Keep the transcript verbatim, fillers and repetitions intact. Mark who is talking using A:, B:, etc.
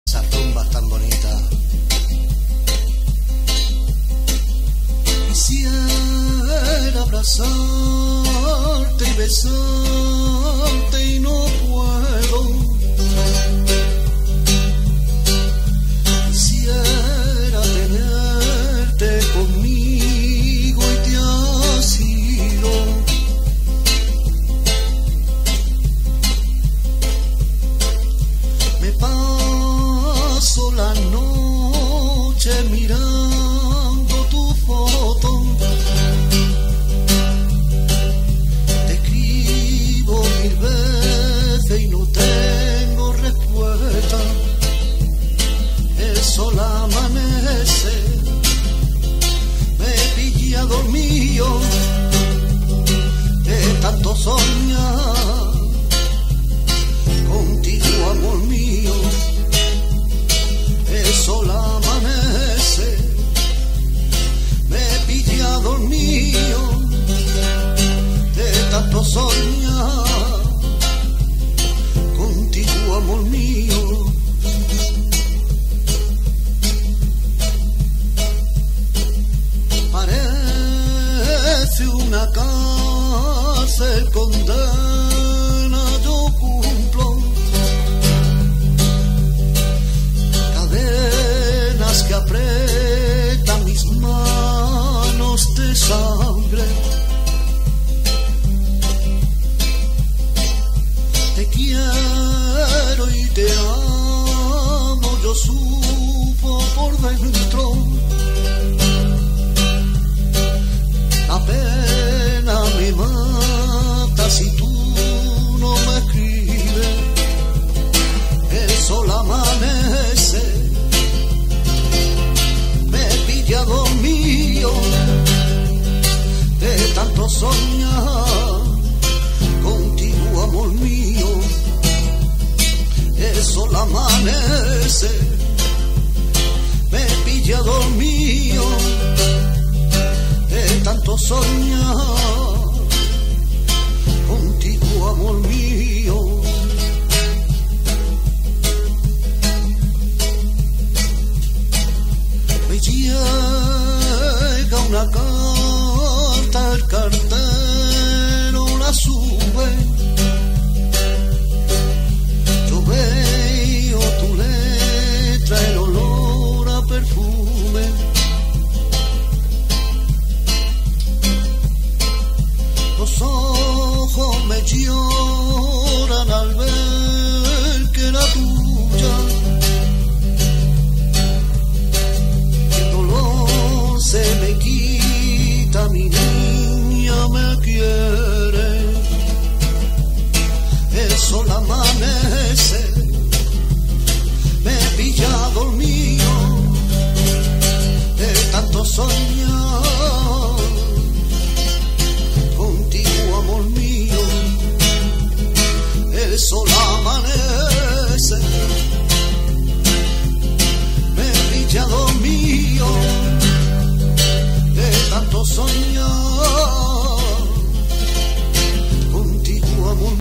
A: Esas rumbas tan bonitas. Quisiera abrazarte y besarte y no puedo. Quisiera tenerte conmigo y te has ido. Me paso la noche mirando tu foto. Te escribo mil veces y no tengo respuesta. El sol amanece, me pilla dormido de tanto soñar contigo, amor mío. El sol amanece, me pilla dormido de tanto soñar contigo, amor mío. Parece una cárcel, condena yo cumplo, cadenas que aprietan mis manos de sangre. Te quiero y te amo, yo supo por dentro. La pena me mata si tú no me escribes. El sol amanece, me pilla dormido de tanto soñar contigo, amor mío. El sol amanece, me pilla dormido de tanto soñar